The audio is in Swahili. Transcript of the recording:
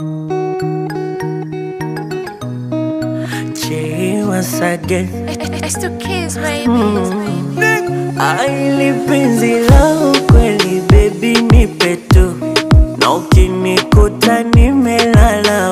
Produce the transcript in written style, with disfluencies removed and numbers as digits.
Che once again. It's the kids, baby. Aili penzi la ukweli baby nipe tu, na ukinikuta nimelala